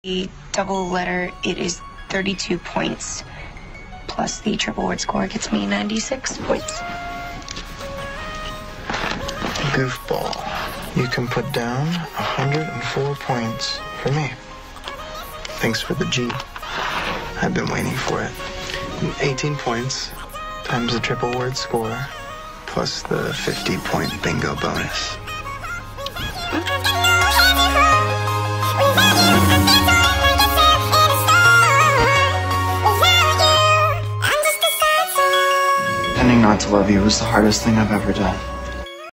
The double letter, it is 32 points. Plus the triple word score gets me 96 points. Goofball. You can put down 104 points for me. Thanks for the G. I've been waiting for it. 18 points times the triple word score plus the 50-point bingo bonus. Pretending not to love you was the hardest thing I've ever done.